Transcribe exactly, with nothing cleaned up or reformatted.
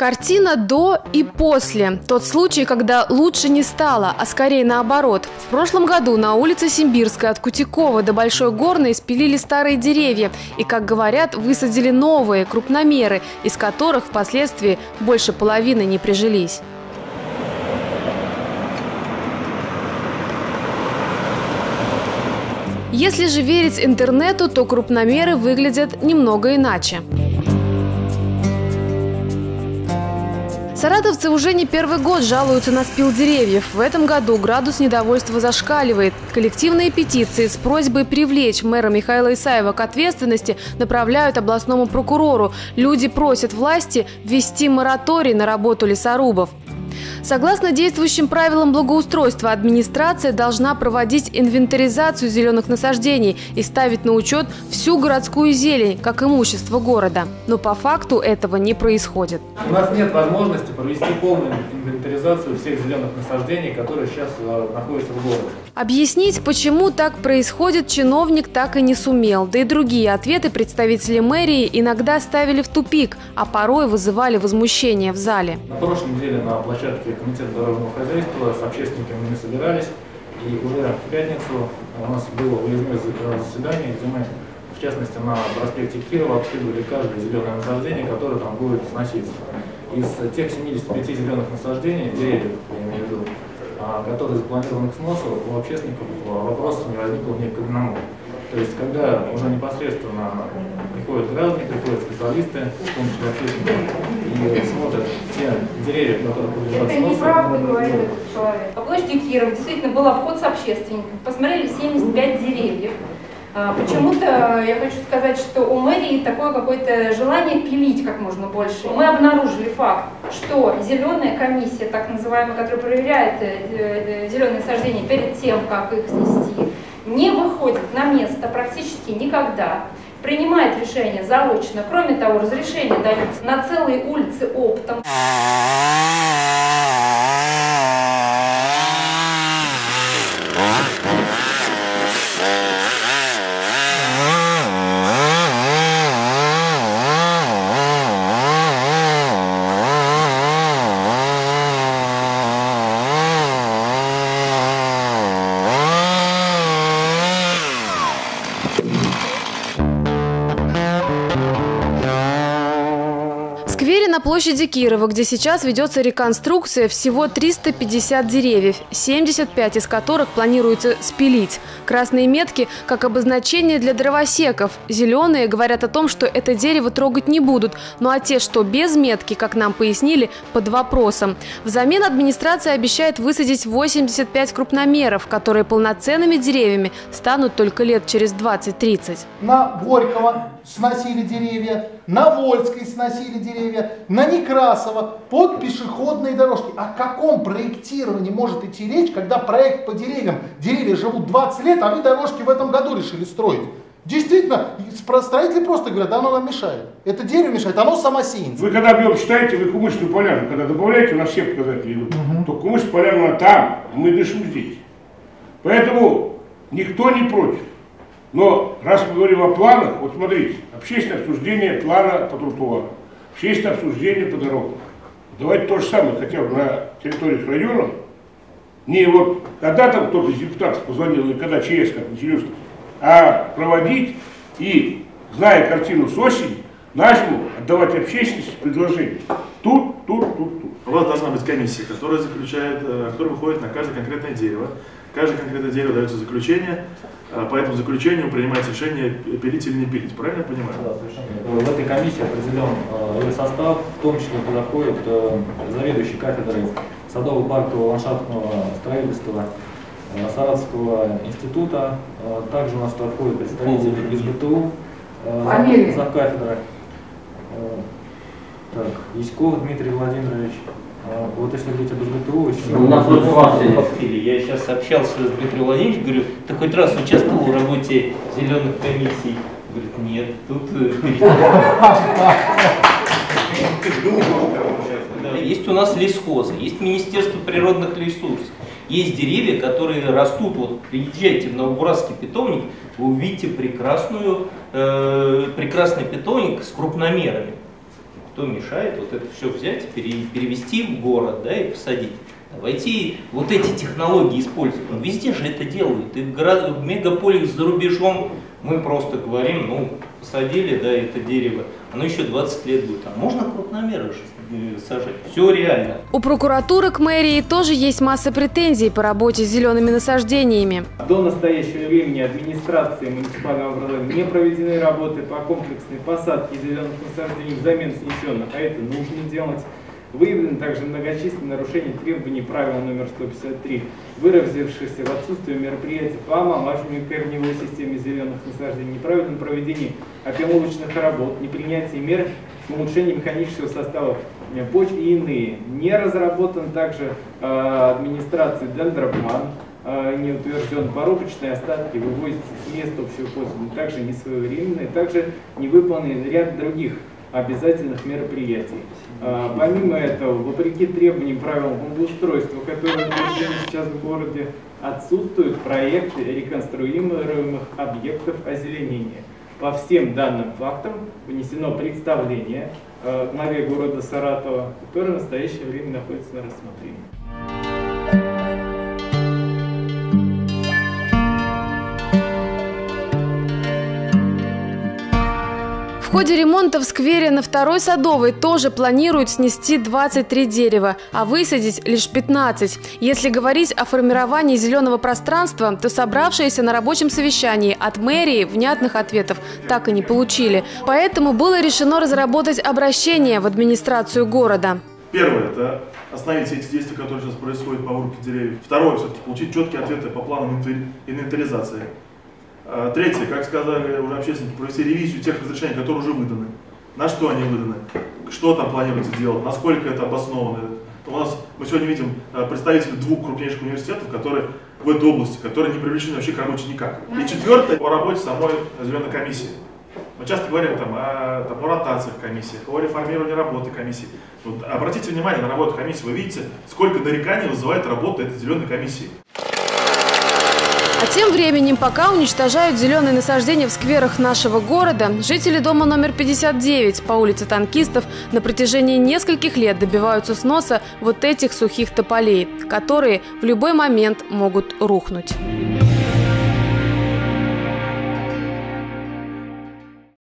Картина до и после. Тот случай, когда лучше не стало, а скорее наоборот. В прошлом году на улице Симбирской от Кутикова до Большой Горной спилили старые деревья и, как говорят, высадили новые, крупномеры, из которых впоследствии больше половины не прижились. Если же верить интернету, то крупномеры выглядят немного иначе. Саратовцы уже не первый год жалуются на спил деревьев. В этом году градус недовольства зашкаливает. Коллективные петиции с просьбой привлечь мэра Михаила Исаева к ответственности направляют областному прокурору. Люди просят власти ввести мораторий на работу лесорубов. Согласно действующим правилам благоустройства, администрация должна проводить инвентаризацию зеленых насаждений и ставить на учет всю городскую зелень, как имущество города. Но по факту этого не происходит. У нас нет возможности провести полную инвентаризацию всех зеленых насаждений, которые сейчас находятся в городе. Объяснить, почему так происходит, чиновник так и не сумел. Да и другие ответы представители мэрии иногда ставили в тупик, а порой вызывали возмущение в зале. На прошлой неделе на площадке Комитета дорожного хозяйства с общественниками мы собирались, и уже в пятницу у нас было выездное заседание, где мы, в частности, на проспекте Кирова обследовали каждое зеленое насаждение, которое там будет сноситься. Из тех семидесяти пяти зеленых насаждений, деревьев, я имею в виду, которые запланированы к сносу, у общественников вопросов не возникло ни к одному. То есть, когда уже непосредственно приходят граждане, приходят специалисты, в том числе общественники, и смотрят те деревья, которые подлежат сносу. Это неправда, говорит этот человек. По площади Кирова действительно был обход с общественниками. Посмотрели семьдесят пять деревьев. Почему-то я хочу сказать, что у мэрии такое какое-то желание пилить как можно больше. Мы обнаружили факт, что зеленая комиссия, так называемая, которая проверяет зеленые насаждения перед тем, как их снести, не выходит на место практически никогда, принимает решение заочно. Кроме того, разрешение дается на целые улицы оптом. В сквере на площади Кирова, где сейчас ведется реконструкция, всего триста пятьдесят деревьев, семьдесят пять из которых планируется спилить. Красные метки как обозначение для дровосеков. Зеленые говорят о том, что это дерево трогать не будут, ну а те, что без метки, как нам пояснили, под вопросом. Взамен администрация обещает высадить восемьдесят пять крупномеров, которые полноценными деревьями станут только лет через двадцать-тридцать. На Горького сносили деревья, на Вольской сносили деревья, на Некрасова под пешеходные дорожки. О каком проектировании может идти речь, когда проект по деревьям, деревья живут двадцать лет, а вы дорожки в этом году решили строить? Действительно, строители просто говорят, да оно нам мешает. Это дерево мешает, оно самосеянство. Вы когда объем считаете, вы кумышную поляну, когда добавляете, у нас все показатели идут, угу. то кумышная поляна она там, мы дышим здесь. Поэтому никто не против. Но раз мы говорим о планах, вот смотрите, общественное обсуждение плана по тротуару, общественное обсуждение по дорогам. Давайте то же самое хотя бы на территориях районов. Не вот когда там кто-то из депутатов позвонил, или когда ЧС, как началось, а проводить и, зная картину с осени, нашему отдавать общественности предложение. Тут, тут, тут, тут. У вас должна быть комиссия, которая заключает, которая выходит на каждое конкретное дерево. Каждое конкретное дерево дается заключение, по этому заключению принимается решение, пилить или не пилить. Правильно я понимаю? Да, совершенно. В этой комиссии определен состав, в том числе туда входит заведующий кафедрой садово-паркового ландшафтного строительства Саратовского института. Также у нас туда входят представители из БТУ, за кафедрой. Так, Яськов Дмитрий Владимирович. Вот если говорить об СБТУ, еще... У нас вот вас я сейчас общался с Дмитрием Владимировичем, говорю, ты хоть раз участвовал в работе зеленых комиссий? Говорит, нет, тут... Есть у нас лесхозы, есть Министерство природных ресурсов, есть деревья, которые растут. Вот приезжайте в Новобурасский питомник, вы увидите прекрасную, э, прекрасный питомник с крупномерами. Кто мешает вот это все взять, перевести в город, да, и посадить? Давайте вот эти технологии использовать. Ну, везде же это делают. И в, город, в мегаполях за рубежом мы просто говорим, ну, посадили, да, это дерево, оно еще двадцать лет будет. А можно крупномеры сажать. Все реально. У прокуратуры к мэрии тоже есть масса претензий по работе с зелеными насаждениями. До настоящего времени администрации муниципального образования не проведены работы по комплексной посадке зеленых насаждений взамен снесенных, а это нужно делать. Выявлены также многочисленные нарушения требований правила номер сто пятьдесят три, выразившихся в отсутствии мероприятий по омолаживанию корневой системы зеленых насаждений, неправильном проведении опиловочных работ, непринятии мер к улучшению механического состава почв и иные. Не разработан также э, администрацией дендроплан, э, не утвержден порубочные остатки, вывозятся с мест общего пользования, также несвоевременные, также не выполнен ряд других обязательных мероприятий. А, помимо этого, вопреки требованиям правил благоустройства, которые утверждены сейчас в городе, отсутствуют проекты реконструируемых объектов озеленения. По всем данным фактам внесено представление э, главе города Саратова, которое в настоящее время находится на рассмотрении. В ходе ремонта в сквере на Второй Садовой тоже планируют снести двадцать три дерева, а высадить лишь пятнадцать. Если говорить о формировании зеленого пространства, то собравшиеся на рабочем совещании от мэрии внятных ответов так и не получили. Поэтому было решено разработать обращение в администрацию города. Первое – это остановить все эти действия, которые сейчас происходят по вырубке деревьев. Второе – все-таки получить четкие ответы по планам инвентаризации. Третье, как сказали уже общественники, провести ревизию тех разрешений, которые уже выданы. На что они выданы, что там планируется делать, насколько это обосновано. У нас мы сегодня видим представителей двух крупнейших университетов, которые в этой области, которые не привлечены вообще к работе никак. И четвертое, по работе самой зеленой комиссии. Мы часто говорим там, о, там, о ротациях комиссии, о реформировании работы комиссии. Вот, обратите внимание на работу комиссии, вы видите, сколько нареканий вызывает работа этой зеленой комиссии. А тем временем, пока уничтожают зеленые насаждения в скверах нашего города, жители дома номер пятьдесят девять по улице Танкистов на протяжении нескольких лет добиваются сноса вот этих сухих тополей, которые в любой момент могут рухнуть.